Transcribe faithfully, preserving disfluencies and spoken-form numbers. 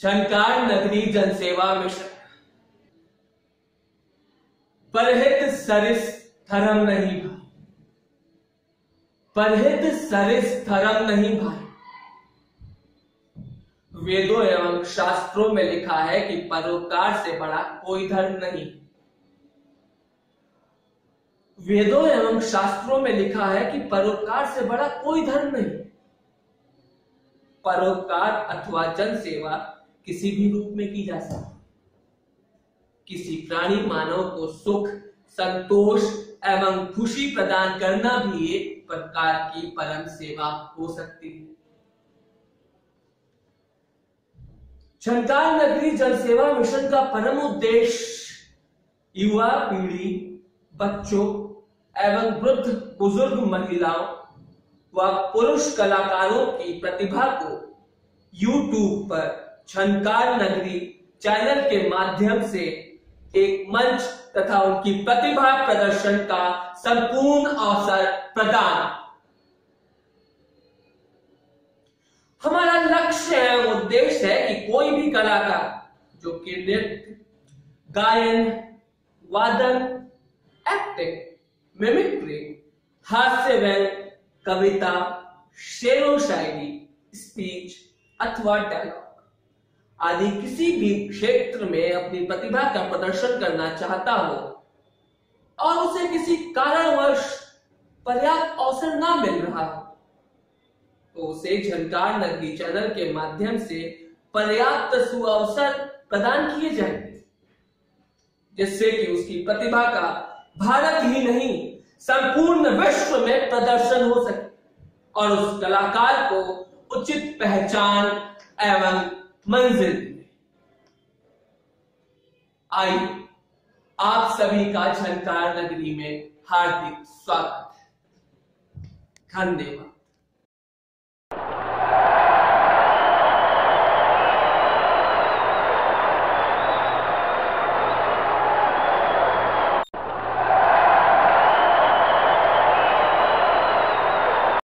झंकार नगरी जनसेवा मिशन। परहित सरिस धर्म नहीं भाई, परहित सरिस धर्म नहीं भाई। वेदों एवं शास्त्रों में लिखा है कि परोपकार से बड़ा कोई धर्म नहीं। वेदों एवं शास्त्रों में लिखा है कि परोपकार से बड़ा कोई धर्म नहीं। परोपकार अथवा जन सेवा किसी भी रूप में की जा सकती। किसी प्राणी मानव को सुख, संतोष एवं खुशी प्रदान करना भी एक प्रकार की परम सेवा हो सकती है। झंकार नगरी जनसेवा मिशन का परम उद्देश्य युवा पीढ़ी, बच्चों एवं वृद्ध बुजुर्ग महिलाओं व पुरुष कलाकारों की प्रतिभा को यूट्यूब पर झंकार नगरी चैनल के माध्यम से एक मंच तथा उनकी प्रतिभा प्रदर्शन का संपूर्ण अवसर प्रदान। हमारा लक्ष्य एवं उद्देश्य है कि कोई भी कलाकार जो कि नृत्य, गायन, वादन, एक्टिंग, मिमिक्री, हास्य व्यंग, कविता, शेरो शायरी, स्पीच अथवा डायलॉग आदि किसी भी क्षेत्र में अपनी प्रतिभा का प्रदर्शन करना चाहता हो और उसे किसी कारणवश पर्याप्त अवसर ना मिल रहा हो तो उसे झंकार नगरी चैनल के माध्यम से पर्याप्त सुअवसर प्रदान किए जाएंगे, जिससे कि उसकी प्रतिभा का भारत ही नहीं संपूर्ण विश्व में प्रदर्शन हो सके और उस कलाकार को उचित पहचान एवं मंजिल मिले। आइए आप सभी का झंकार नगरी में हार्दिक स्वागत है। धन्यवाद।